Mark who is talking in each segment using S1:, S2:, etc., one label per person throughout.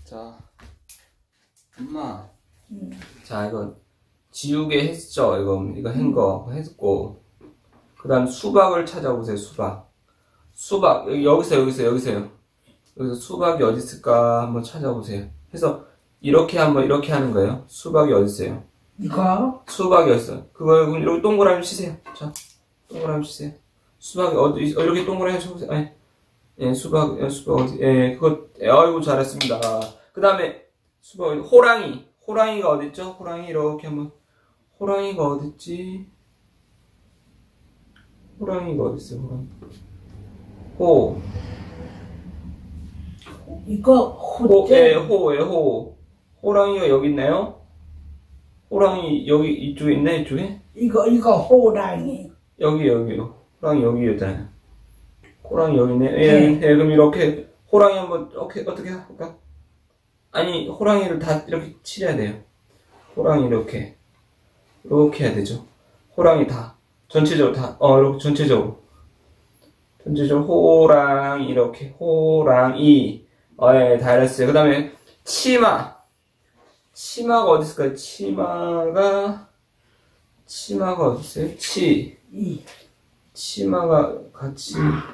S1: 자, 엄마. 자, 이거 지우개 했죠? 이거 한 거 했고. 그 다음 수박을 찾아보세요, 수박. 수박, 여기서요. 여기서 수박이 어디 있을까 한번 찾아보세요. 그래서 이렇게 하는 거예요. 수박이 어디 있어요?
S2: 이거?
S1: 수박이 어디 있어요? 그거 이렇게 동그라미 치세요. 자, 동그라미 치세요. 수박이 어디 있어? 이렇게 동그라미 쳐보세요. 아니, 예, 수박 어디? 예, 그거, 아이고 잘했습니다. 그 다음에 수박 호랑이가 어디 있죠? 호랑이 이렇게 한번. 호랑이가 어디 있지? 호랑이가 어디 있어요? 호랑이.
S2: 이거 호재?
S1: 호. 호랑이가 여기 있나요? 호랑이 여기 이쪽에 있네, 이쪽에?
S2: 이거 호랑이.
S1: 여기요. 호랑이 여기였잖아요. 호랑이 여기 있네.
S2: 네.
S1: 예, 그럼 이렇게 호랑이 한번 어떻게 할까? 아니, 호랑이를 다 이렇게 칠해야 돼요. 호랑이 이렇게 해야 되죠. 호랑이 다 전체적으로 다 이렇게 전체적으로 호랑이 이렇게 호랑이 예, 다 알았어요. 그 다음에 치마가 어디 있을까요? 치마가 어디 있어요? 치마가 같이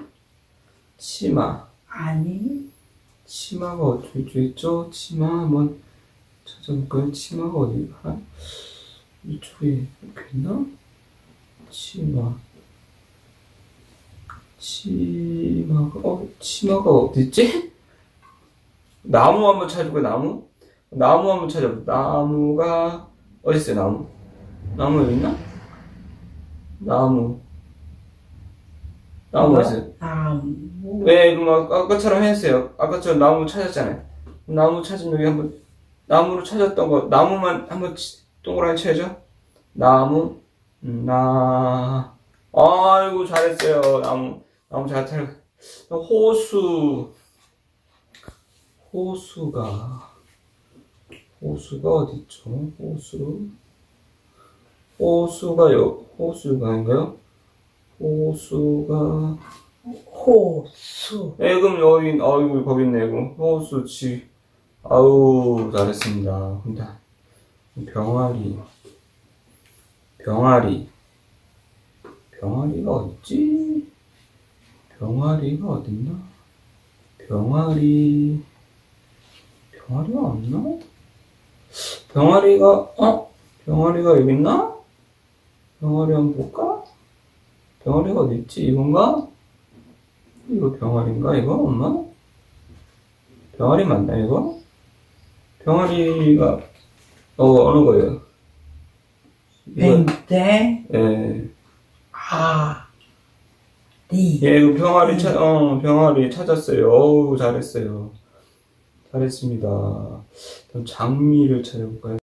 S1: 치마.
S2: 아니.
S1: 치마가 어디 있죠? 치마 한번 찾아볼까요? 치마가 어디? 이쪽에 이렇게 있나? 치마가 어디 있지? 나무 한번 찾아볼까요? 나무 한번 찾아볼까요? 나무가 어디 있어요? 나무 여기 있나? 나무 어디 있어요? 네, 그럼 아까처럼 했어요. 아까처럼 나무 찾았잖아요. 나무 찾으면 여기 한번 나무로 찾았던 거 나무만 한번 동그라미 쳐야죠. 나무 아이고 잘했어요. 나무 잘 찾아. 호수가 어디 있죠? 호수가인가요?
S2: 호수.
S1: 예, 그럼 여기, 아이고, 거기 있네, 그럼. 호수지. 아우, 잘했습니다. 근데, 병아리가 어딨지? 병아리가 어딨나? 병아리가 없나? 병아리가 여기 있나? 병아리 한번 볼까? 병아리가 어딨지? 이건가? 이거 병아리인가, 이거? 엄마? 병아리 맞나, 이거? 병아리가, 어느 거예요?
S2: 뱅대?
S1: 예.
S2: 리.
S1: 그 병아리 찾았어요. 어우, 잘했어요. 잘했습니다. 그럼 장미를 찾아볼까요?